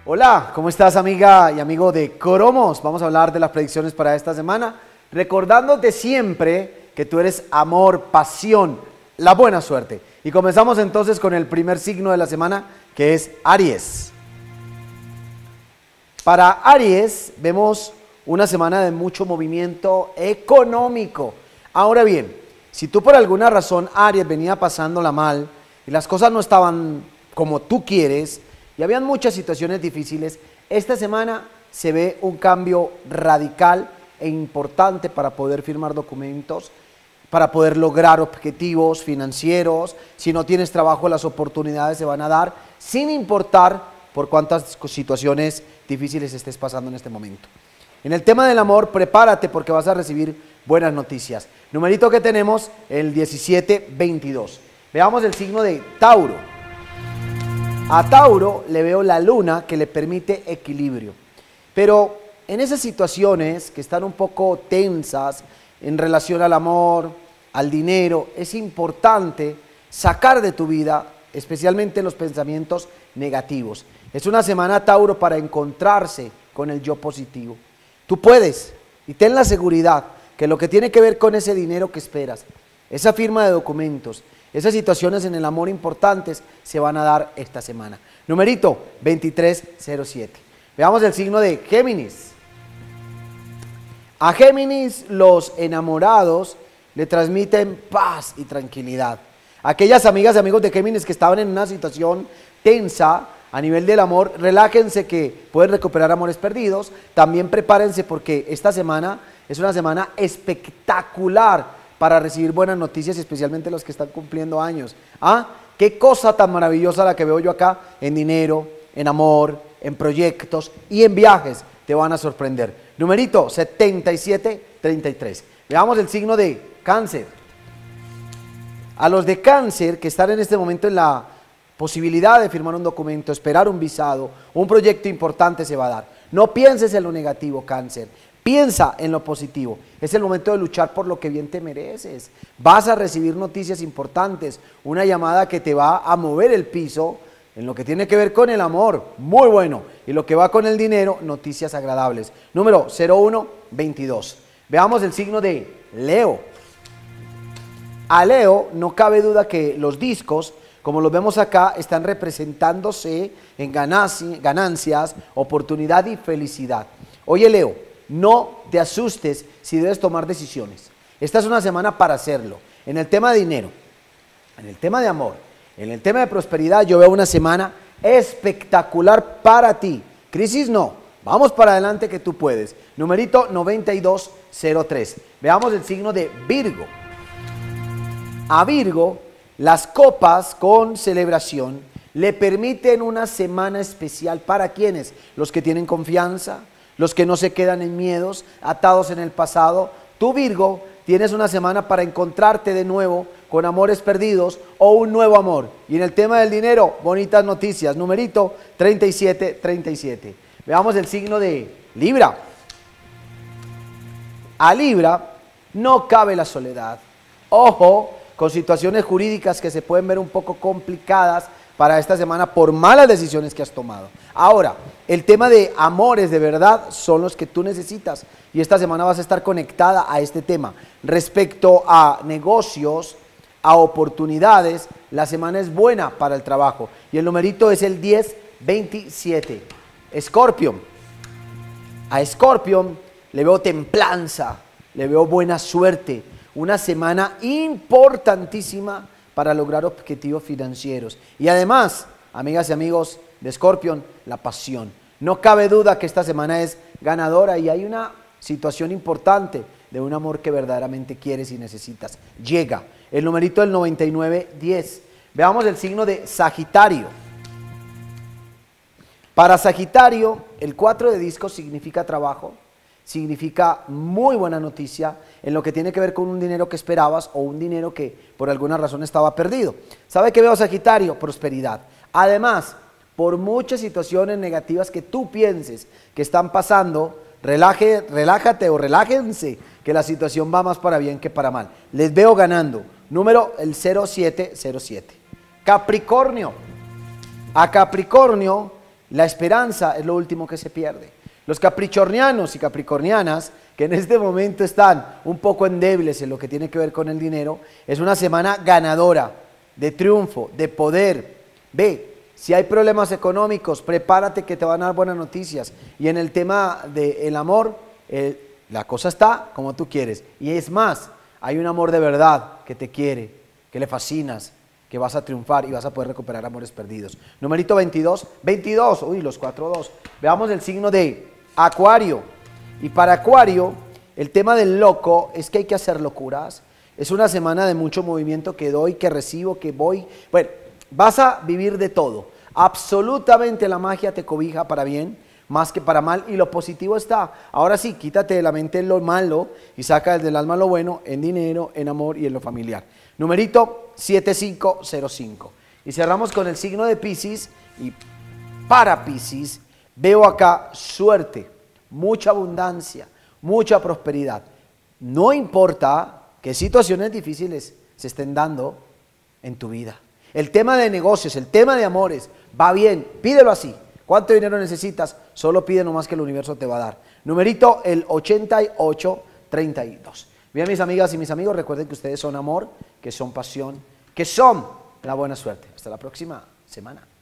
Hola, ¿cómo estás, amiga y amigo de Coromos? Vamos a hablar de las predicciones para esta semana, recordándote siempre que tú eres amor, pasión, la buena suerte. Y comenzamos entonces con el primer signo de la semana, que es Aries. Para Aries vemos una semana de mucho movimiento económico. Ahora bien, si tú por alguna razón, Aries, venía pasándola mal y las cosas no estaban como tú quieres y habían muchas situaciones difíciles, esta semana se ve un cambio radical e importante para poder firmar documentos, para poder lograr objetivos financieros. Si no tienes trabajo, las oportunidades se van a dar sin importar por cuántas situaciones difíciles estés pasando en este momento. En el tema del amor, prepárate porque vas a recibir buenas noticias. Numerito que tenemos, el 1722. Veamos el signo de Tauro. A Tauro le veo la luna que le permite equilibrio. Pero en esas situaciones que están un poco tensas en relación al amor, al dinero, es importante sacar de tu vida, especialmente los pensamientos negativos. Es una semana, Tauro, para encontrarse con el yo positivo. Tú puedes, y ten la seguridad que lo que tiene que ver con ese dinero que esperas, esa firma de documentos, esas situaciones en el amor importantes se van a dar esta semana. Numerito 2307. Veamos el signo de Géminis. A Géminis los enamorados le transmiten paz y tranquilidad. Aquellas amigas y amigos de Géminis que estaban en una situación tensa a nivel del amor, relájense que pueden recuperar amores perdidos. También prepárense porque esta semana es una semana espectacular para recibir buenas noticias, especialmente los que están cumpliendo años. ¿Ah? Qué cosa tan maravillosa la que veo yo acá, en dinero, en amor, en proyectos y en viajes, te van a sorprender. Numerito 7733. Veamos el signo de Cáncer. A los de Cáncer que están en este momento en la posibilidad de firmar un documento, esperar un visado, un proyecto importante se va a dar. No pienses en lo negativo, Cáncer. Piensa en lo positivo. Es el momento de luchar por lo que bien te mereces. Vas a recibir noticias importantes, una llamada que te va a mover el piso en lo que tiene que ver con el amor, muy bueno. Y lo que va con el dinero, noticias agradables. Número 0122. Veamos el signo de Leo. A Leo no cabe duda que los discos, como los vemos acá, están representándose en ganancias, oportunidad y felicidad. Oye, Leo, no te asustes si debes tomar decisiones. Esta es una semana para hacerlo. En el tema de dinero, en el tema de amor, en el tema de prosperidad, yo veo una semana espectacular para ti. Crisis no, vamos para adelante que tú puedes. Numerito 9203. Veamos el signo de Virgo. A Virgo, las copas con celebración le permiten una semana especial para quienes, los que tienen confianza, los que no se quedan en miedos, atados en el pasado. Tú, Virgo, tienes una semana para encontrarte de nuevo con amores perdidos o un nuevo amor. Y en el tema del dinero, bonitas noticias. Numerito 3737. Veamos el signo de Libra. A Libra no cabe la soledad. Ojo con situaciones jurídicas que se pueden ver un poco complicadas para esta semana por malas decisiones que has tomado. Ahora, el tema de amores de verdad son los que tú necesitas y esta semana vas a estar conectada a este tema. Respecto a negocios, a oportunidades, la semana es buena para el trabajo y el numerito es el 1027. Escorpión. A Escorpión le veo templanza, le veo buena suerte, una semana importantísima para lograr objetivos financieros. Y además, amigas y amigos de Escorpión, la pasión. No cabe duda que esta semana es ganadora y hay una situación importante de un amor que verdaderamente quieres y necesitas. Llega. El numerito del 9910. Veamos el signo de Sagitario. Para Sagitario, el 4 de discos significa trabajo, significa muy buena noticia en lo que tiene que ver con un dinero que esperabas o un dinero que por alguna razón estaba perdido. ¿Sabe qué veo, Sagitario? Prosperidad. Además, por muchas situaciones negativas que tú pienses que están pasando, relájate o relájense, que la situación va más para bien que para mal. Les veo ganando. Número el 0707. Capricornio. A Capricornio La esperanza es lo último que se pierde. Los capricornianos y capricornianas, que en este momento están un poco endebles en lo que tiene que ver con el dinero, es una semana ganadora, de triunfo, de poder. Ve, si hay problemas económicos, prepárate que te van a dar buenas noticias. Y en el tema del amor, la cosa está como tú quieres. Y es más, hay un amor de verdad que te quiere, que le fascinas, que vas a triunfar y vas a poder recuperar amores perdidos. Numerito 22, 22, uy, los 4-2. Veamos el signo de Acuario. Y para Acuario, el tema del loco es que hay que hacer locuras. Es una semana de mucho movimiento, que doy, que recibo, que voy. Bueno, vas a vivir de todo. Absolutamente la magia te cobija para bien, más que para mal, y lo positivo está. Ahora sí, quítate de la mente lo malo y saca del alma lo bueno en dinero, en amor y en lo familiar. Numerito 7505. Y cerramos con el signo de Piscis. Y para Piscis veo acá suerte, mucha abundancia, mucha prosperidad. No importa qué situaciones difíciles se estén dando en tu vida. El tema de negocios, el tema de amores, va bien, pídelo así. ¿Cuánto dinero necesitas? Solo pide nomás que el universo te va a dar. Numerito el 8832. Bien, mis amigas y mis amigos, recuerden que ustedes son amor, que son pasión, que son la buena suerte. Hasta la próxima semana.